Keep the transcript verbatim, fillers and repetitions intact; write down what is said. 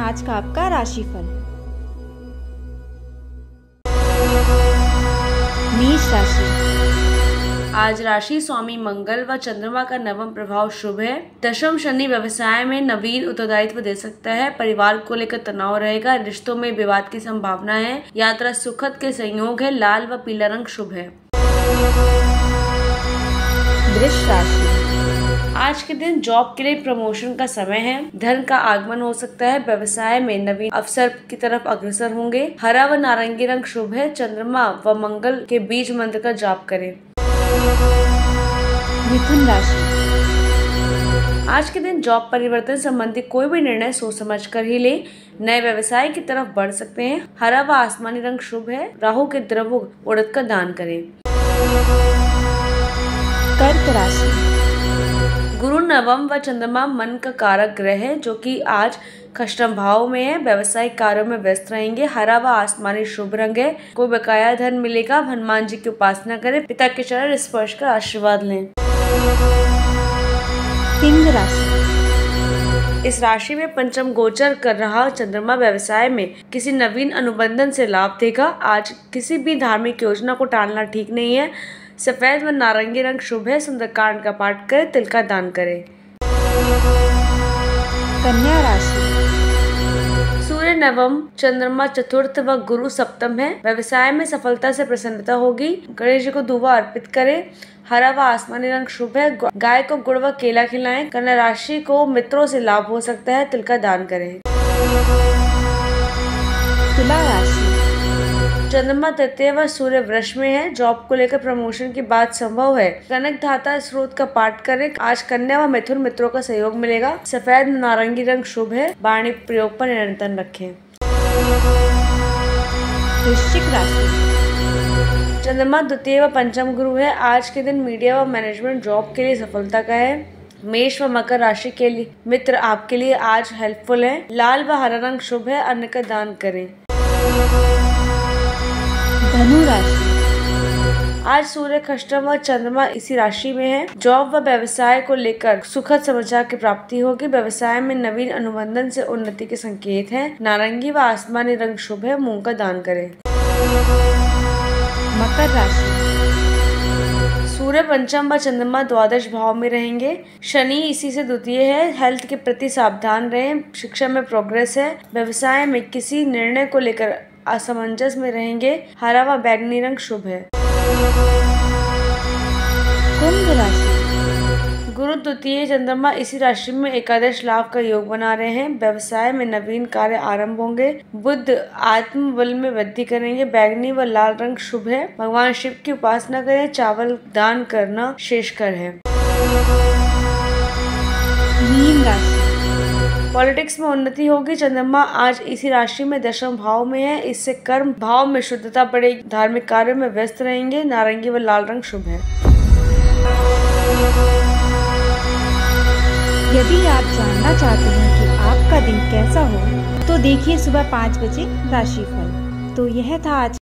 आज का आपका राशिफल। मेष राशि। आज राशि स्वामी मंगल व चंद्रमा का नवम प्रभाव शुभ है। दशम शनि व्यवसाय में नवीन उत्तरदायित्व दे सकता है। परिवार को लेकर तनाव रहेगा। रिश्तों में विवाद की संभावना है। यात्रा सुखद के संयोग है। लाल व पीला रंग शुभ है। वृष राशि। आज के दिन जॉब के लिए प्रमोशन का समय है। धन का आगमन हो सकता है। व्यवसाय में नवीन अवसर की तरफ अग्रसर होंगे। हरा व नारंगी रंग शुभ है। चंद्रमा व मंगल के बीज मंत्र का जाप करें। मिथुन राशि। आज के दिन जॉब परिवर्तन संबंधी कोई भी निर्णय सोच समझ कर ही ले। नए व्यवसाय की तरफ बढ़ सकते हैं। हरा व आसमानी रंग शुभ है। राहु के द्रव्य उड़द का दान करें। कर्क राशि। गुरु नवम व चंद्रमा मन का कारक ग्रह है, जो कि आज कष्टम भाव में है। व्यवसायिक कार्यों में व्यस्त रहेंगे। हरा व आसमानी शुभ रंग है। कोई बकाया धन मिलेगा। हनुमान जी की उपासना करें। पिता के चरण स्पर्श कर आशीर्वाद लें। सिंह राशि। इस राशि में पंचम गोचर कर रहा चंद्रमा व्यवसाय में किसी नवीन अनुबंधन से लाभ देगा। आज किसी भी धार्मिक योजना को टालना ठीक नहीं है। सफेद व नारंगी रंग शुभ है। सुंदरकांड का पाठ करें। तिल का दान करें। कन्या राशि। सूर्य नवम, चंद्रमा चतुर्थ व गुरु सप्तम है। व्यवसाय में सफलता से प्रसन्नता होगी। गणेश जी को दुआ अर्पित करें। हरा व आसमानी रंग शुभ है। गाय को गुड़ व केला खिलाएं। कन्या राशि को मित्रों से लाभ हो सकता है। तिल का दान करें। तुला राशि। चंद्रमा तृतीय व सूर्य वृष में है। जॉब को लेकर प्रमोशन की बात संभव है। कनक धाता स्रोत का पाठ करें। आज कन्या व मिथुन मित्रों का सहयोग मिलेगा। सफेद नारंगी रंग शुभ है। वाणी प्रयोग पर नियंत्रण रखें। वृश्चिक राशि। चंद्रमा द्वितीय व पंचम गुरु है। आज के दिन मीडिया व मैनेजमेंट जॉब के लिए सफलता का है। मेष व मकर राशि के लिए मित्र आपके लिए आज हेल्पफुल है। लाल व हरा रंग शुभ है। अन्न का दान करें। धनु राशि। आज सूर्य खष्टम व चंद्रमा इसी राशि में है। जॉब व व्यवसाय को लेकर सुखद समाचार की प्राप्ति होगी। व्यवसाय में नवीन अनुबंधन से उन्नति के संकेत हैं। नारंगी व आसमानी रंग शुभ है। मूंग का दान करें। मकर राशि। सूर्य पंचम व चंद्रमा द्वादश भाव में रहेंगे। शनि इसी से द्वितीय है। हेल्थ के प्रति सावधान रहें। शिक्षा में प्रोग्रेस है। व्यवसाय में किसी निर्णय को लेकर असमंजस में रहेंगे। हरा व बैगनी रंग शुभ है। कुंभ राशि। गुरु द्वितीय, चंद्रमा इसी राशि में एकादश लाभ का योग बना रहे हैं। व्यवसाय में नवीन कार्य आरंभ होंगे। बुध आत्मबल में वृद्धि करेंगे। बैगनी व लाल रंग शुभ है। भगवान शिव की उपासना करें। चावल दान करना श्रेष्ठकर है। मीन राशि। पॉलिटिक्स में उन्नति होगी। चंद्रमा आज इसी राशि में दशम भाव में है। इससे कर्म भाव में शुद्धता बढ़ेगी। धार्मिक कार्यों में व्यस्त रहेंगे। नारंगी व लाल रंग शुभ है। यदि आप जानना चाहते हैं कि आपका दिन कैसा हो, तो देखिए सुबह पाँच बजे राशिफल। तो यह था आज